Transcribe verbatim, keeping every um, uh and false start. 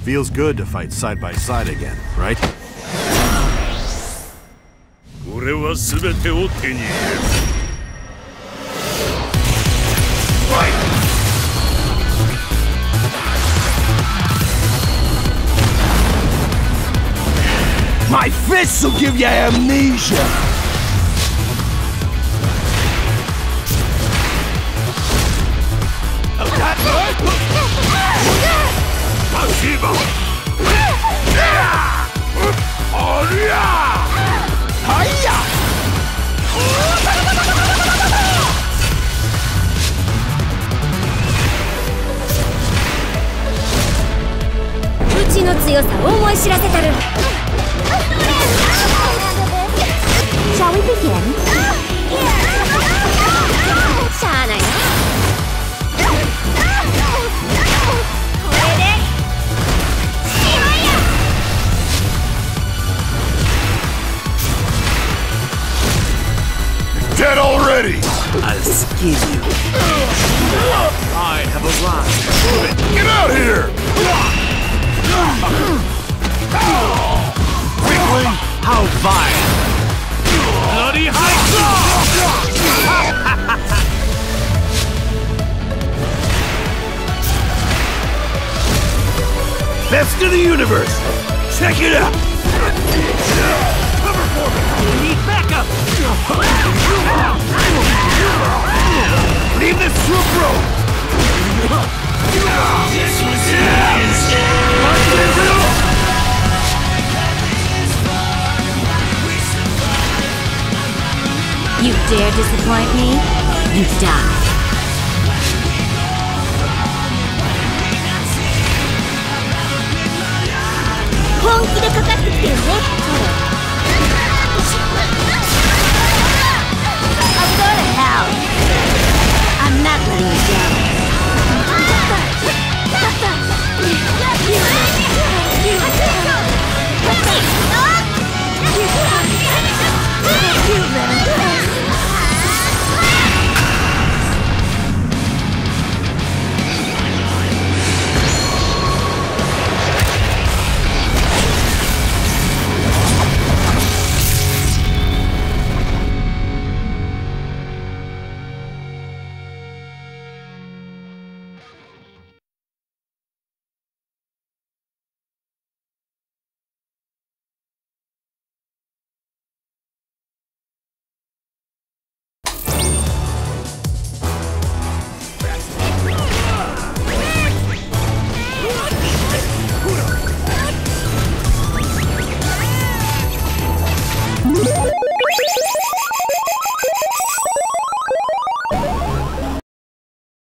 Feels good to fight side by side again, right? 俺は全てを手に入れる。 My fists will give you amnesia! Hiya! うちの強さを思い知らせたる。Shall we begin? しゃあないな。これでしまいや。 Dead already! I'll skin you. I have arrived. Get out here! Weakling, how vile! Bloody high! Best in the universe! Check it out! Cover for me! We need backup! Leave this troop road! This was You dare disappoint me? You die.